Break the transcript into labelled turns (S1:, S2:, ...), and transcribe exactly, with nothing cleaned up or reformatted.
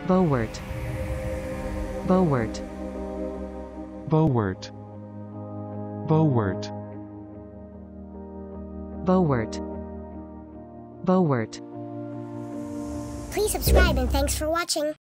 S1: bowwort, bowwort,
S2: bowwort, bowwort,
S1: bowwort, bowwort.
S3: Please subscribe and thanks for watching.